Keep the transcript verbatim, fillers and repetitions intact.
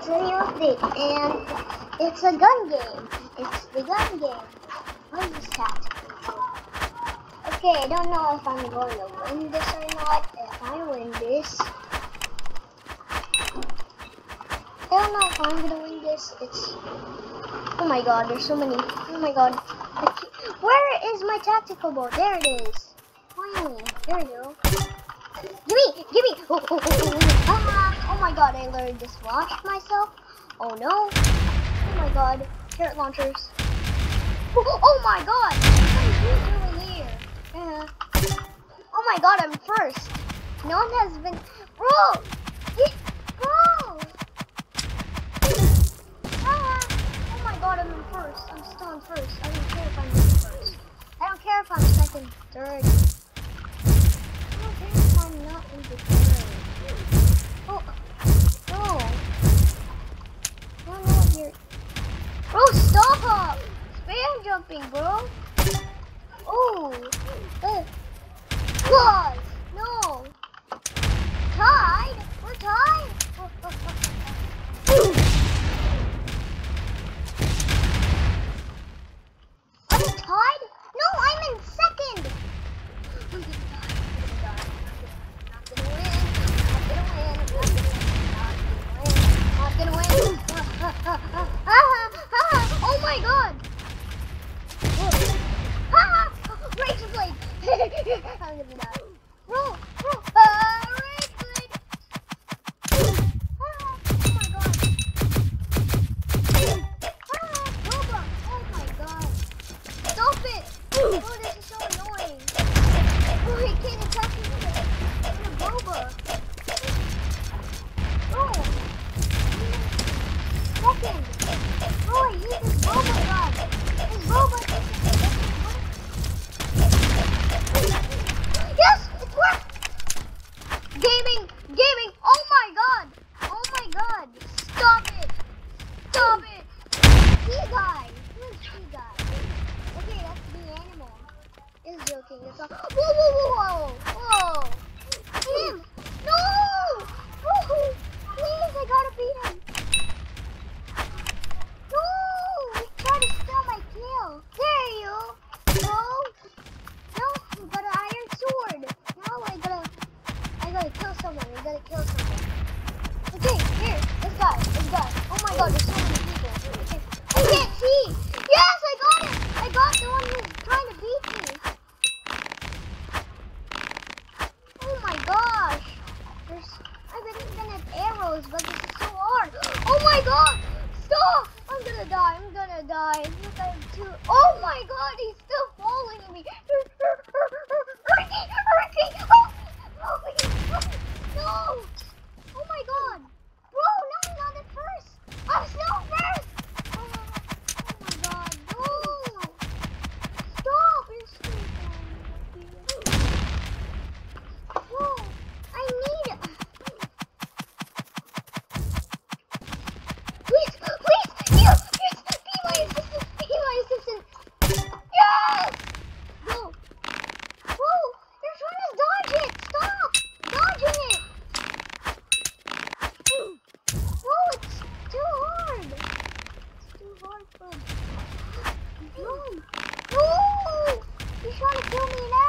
it's a new update, and it's a gun game. It's the gun game. What is this tactical? Okay, I don't know if I'm going to win this or not. If I win this, I don't know if I'm going to win this. It's, oh my god, there's so many. Oh my god. Where is my tactical bow? There it is. Finally, there we go. Give me, give me. Oh, oh, oh, oh, oh. Ah, oh my god, I literally just launched myself. Oh no. Oh my god, carrot launchers. Oh, oh my god, who's really here? Uh, oh my god, I'm first. No one has been, bro, get, bro. Ah, oh my god, I'm in first. I'm still in first. I don't care if I'm in first. I don't care if I'm second, third. I don't care if I'm not in the third. Oh, no. I don't know what you're... Bro, stop! Spam jumping, bro. Oh, uh, pause. No. Tied? We're tied? Oh, oh, oh. Are we tied? No, I'm in second. I'm gonna die. I'm gonna die. Not gonna win. Not gonna win. Not gonna win. Not gonna win. Oh my god. Rage blade. I'm gonna die. Bro, bro. Uh, rage blade. Ah, oh my god. Ah, Boba. Oh my god. Stop it. Oh, this is so annoying. Oh, he can't attack me with a Boba. Oh. Second. Oh, I use this Boba gun. This Boba is... Yes, it worked! Gaming, gaming, oh my god! Oh my god! Stop it! Stop it! He guy! Who's he guy? Okay, that's the animal. It's joking, it's all... Whoa, whoa, whoa, whoa! Whoa! Him! No! Whoa! Please, I gotta beat him! No! He tried to steal my kill! There you go! No, I got an iron sword. No, I gotta, I gotta kill someone. I gotta kill someone. Okay, here, this guy, this guy. Oh my god, there's so many people. Okay. I can't see. Yes, I got it. I got the one who's trying to beat me. Oh my gosh. There's, I've been even at arrows, but this is so hard. Oh my god. Stop. I'm gonna die. I'm gonna die. Look, I have two. Oh my god, he's still following me. No! Oh my god! Bro, no, I'm not at first! I'm still first! Oh, oh my god, no! Stop! You're still Bro, I need... Please, please! You! Please! Be my assistant! Be my assistant! Yes! No! Bro! You're trying to dodge it! Stop! Dodging it! Bro, it's too hard! It's too hard for him. No! No! He's trying to kill me now!